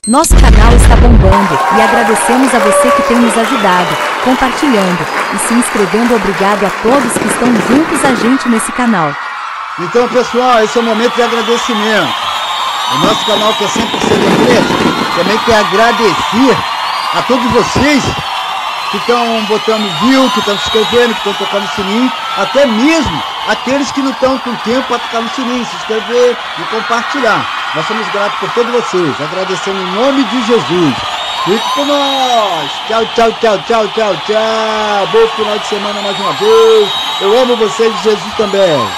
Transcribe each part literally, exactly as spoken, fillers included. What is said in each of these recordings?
Nosso canal está bombando e agradecemos a você que tem nos ajudado, compartilhando e se inscrevendo. Obrigado a todos que estão juntos a gente nesse canal. Então, pessoal, esse é o momento de agradecimento. O nosso canal, que é cem por cento empresa, também quer agradecer a todos vocês que estão botando view, que estão se inscrevendo, que estão tocando o sininho, até mesmo aqueles que não estão com tempo para tocar no sininho, se inscrever e compartilhar. Nós somos gratos por todos vocês, agradecendo em nome de Jesus. Fique com nós! Tchau, tchau, tchau, tchau, tchau, tchau! Bom final de semana mais uma vez! Eu amo vocês e Jesus também!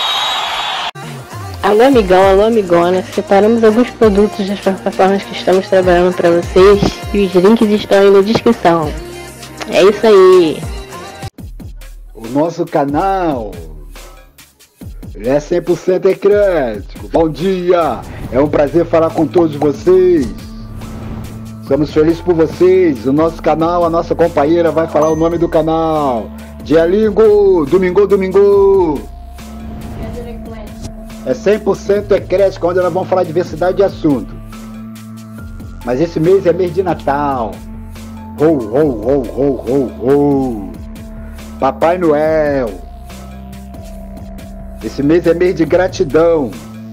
Alô amigão, alô amigona, separamos alguns produtos das plataformas que estamos trabalhando para vocês e os links estão aí na descrição. É isso aí! O nosso canal é cem por cento eclético. Bom dia! É um prazer falar com todos vocês. Somos felizes por vocês. O nosso canal, a nossa companheira vai falar o nome do canal. Dialingo, domingo, domingo. É cem por cento eclético, onde nós vamos falar de diversidade de assunto. Mas esse mês é mês de Natal. Ho, ho, ho, ho, ho, ho. Papai Noel. Esse mês é mês de gratidão.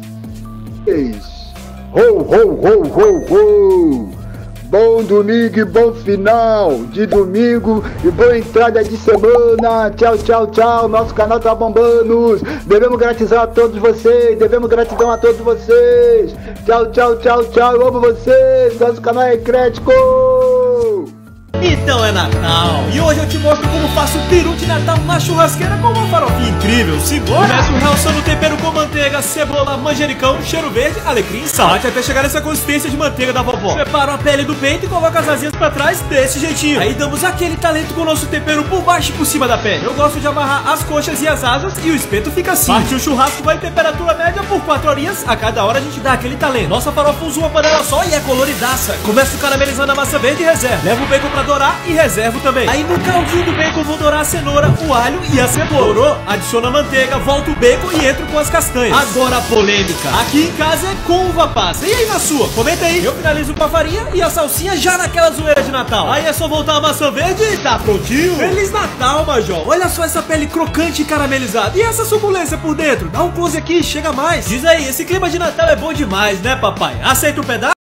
Ho, ho, ho, ho, ho. Bom domingo e bom final de domingo e boa entrada de semana. Tchau, tchau, tchau. Nosso canal tá bombando. Devemos gratidão a todos vocês. Devemos gratidão a todos vocês. Tchau, tchau, tchau, tchau. Eu amo vocês. Nosso canal é eclético. Então é Natal, e hoje eu te mostro como faço um peru de Natal na churrasqueira com uma farofinha incrível. Simbora! Começo realçando o tempero com manteiga, cebola, manjericão, cheiro verde, alecrim e sal, até chegar nessa consistência de manteiga da vovó. Separo a pele do peito e coloco as asinhas pra trás desse jeitinho. Aí damos aquele talento com o nosso tempero por baixo e por cima da pele. Eu gosto de amarrar as coxas e as asas e o espeto fica assim. Parte o churrasco vai em temperatura média por quatro horinhas. A cada hora a gente dá aquele talento. Nossa farofa usa uma panela só e é coloridaça. Começo caramelizando a massa verde e reserva. Levo o bacon pra dourar e reservo também. Aí no caldinho do bacon vou dourar a cenoura, o alho e a cebola. Dourou, adiciona a manteiga, volta o bacon e entro com as castanhas. Agora a polêmica. Aqui em casa é com uva passa. E aí na sua? Comenta aí. Eu finalizo com a farinha e a salsinha já naquela zoeira de Natal. Aí é só voltar a maçã verde e tá prontinho. Feliz Natal, Major. Olha só essa pele crocante e caramelizada. E essa suculência por dentro? Dá um close aqui, chega mais. Diz aí, esse clima de Natal é bom demais, né, papai? Aceita o pedaço?